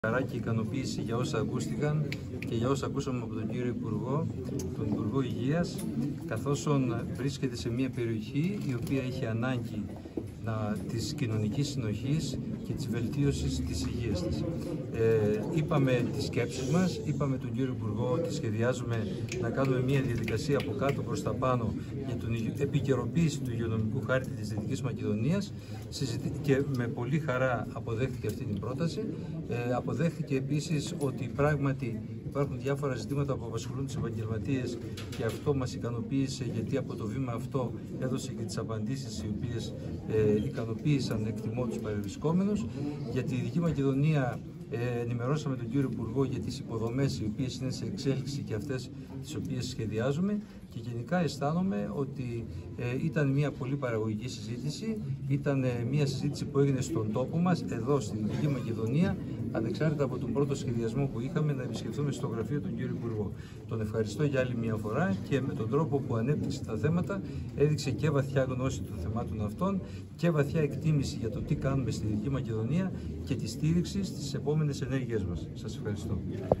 Χαρά και ικανοποίηση για όσα ακούστηκαν και για όσα ακούσαμε από τον κύριο Υπουργό, τον Υπουργό Υγείας, καθώς βρίσκεται σε μια περιοχή η οποία έχει ανάγκη της κοινωνικής συνοχής και της βελτίωσης της υγείας της. Είπαμε τις σκέψεις μας, είπαμε τον κύριο Υπουργό ότι σχεδιάζουμε να κάνουμε μια διαδικασία από κάτω προς τα πάνω για την επικαιροποίηση του υγειονομικού χάρτη της Δυτικής Μακεδονίας και με πολύ χαρά αποδέχτηκε αυτή την πρόταση. Αποδέχτηκε επίσης ότι πράγματι υπάρχουν διάφορα ζητήματα που απασχολούν τους επαγγελματίες και αυτό μας ικανοποίησε, γιατί από το βήμα αυτό έδωσε και τις απαντήσεις οι οποίες ικανοποίησαν, εκτιμώ, τους παρευρισκόμενους. Για τη Δυτική Μακεδονία ενημερώσαμε τον κύριο Υπουργό για τις υποδομές οι οποίες είναι σε εξέλιξη και αυτές τις οποίες σχεδιάζουμε, και γενικά αισθάνομαι ότι ήταν μια πολύ παραγωγική συζήτηση, ήταν μια συζήτηση που έγινε στον τόπο μας, εδώ στη Δυτική Μακεδονία, ανεξάρτητα από τον πρώτο σχεδιασμό που είχαμε να επισκεφθούμε στο γραφείο του κύριου Υπουργού. Τον ευχαριστώ για άλλη μια φορά και με τον τρόπο που ανέπτυξε τα θέματα έδειξε και βαθιά γνώση των θεμάτων αυτών και βαθιά εκτίμηση για το τι κάνουμε στη Δυτική Μακεδονία και τη στήριξη στις επόμενες ενέργειές μας. Σας ευχαριστώ.